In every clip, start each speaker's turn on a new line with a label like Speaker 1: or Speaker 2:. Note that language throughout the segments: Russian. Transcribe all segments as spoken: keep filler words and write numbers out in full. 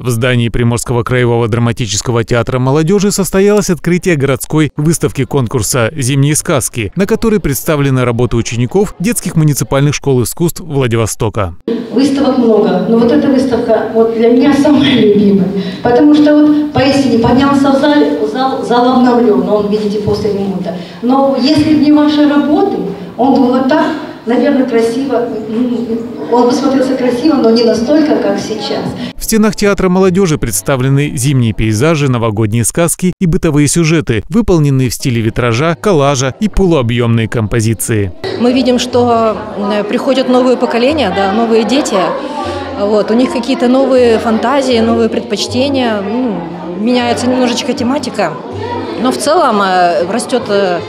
Speaker 1: В здании Приморского краевого драматического театра молодежи состоялось открытие городской выставки конкурса «Зимние сказки», на которой представлены работы учеников детских муниципальных школ искусств Владивостока.
Speaker 2: Выставок много, но вот эта выставка вот для меня самая любимая, потому что вот поистине поднялся в зале, зал, зал обновлен, он, видите, после ремонта. Но если бы не ваши работы, он бы вот так, наверное, красиво, он бы смотрелся красиво, но не настолько, как сейчас.
Speaker 1: В стенах театра молодежи представлены зимние пейзажи, новогодние сказки и бытовые сюжеты, выполненные в стиле витража, коллажа и полуобъемные композиции.
Speaker 3: Мы видим, что приходят новые поколения, да, новые дети. Вот, у них какие-то новые фантазии, новые предпочтения. Ну, меняется немножечко тематика, но в целом растет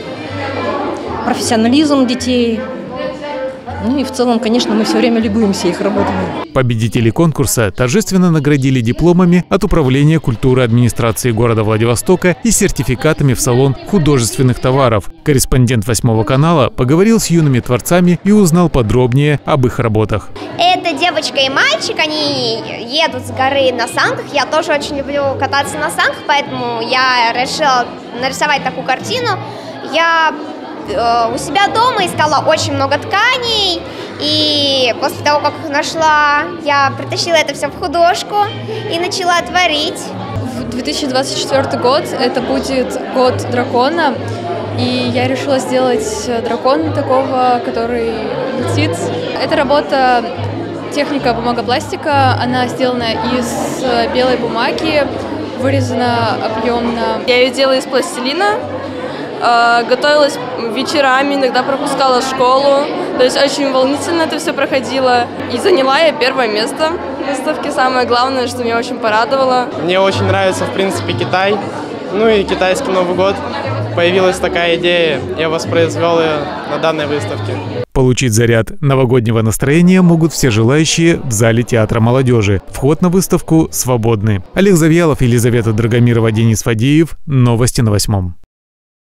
Speaker 3: профессионализм детей. Ну и в целом, конечно, мы все время любуемся их работами.
Speaker 1: Победители конкурса торжественно наградили дипломами от Управления культуры администрации города Владивостока и сертификатами в салон художественных товаров. Корреспондент Восьмого канала поговорил с юными творцами и узнал подробнее об их работах.
Speaker 4: Это девочка и мальчик, они едут с горы на санках. Я тоже очень люблю кататься на санках, поэтому я решила нарисовать такую картину. Я у себя дома искала очень много тканей, и после того, как их нашла, я притащила это все в художку и начала творить.
Speaker 5: В две тысячи двадцать четвёртый год это будет год дракона, и я решила сделать дракона такого, который летит. Эта работа техника бумагопластика, она сделана из белой бумаги, вырезана объемно.
Speaker 6: Я ее делала из пластилина. Готовилась вечерами, иногда пропускала школу, то есть очень волнительно это все проходило. И заняла я первое место в выставке. Самое главное, что меня очень порадовало.
Speaker 7: Мне очень нравится, в принципе, Китай, ну и китайский Новый год. Появилась такая идея, я воспроизвел ее на данной выставке.
Speaker 1: Получить заряд новогоднего настроения могут все желающие в зале театра молодежи. Вход на выставку свободный. Олег Завьялов, Елизавета Драгомирова, Денис Фадеев. Новости на Восьмом.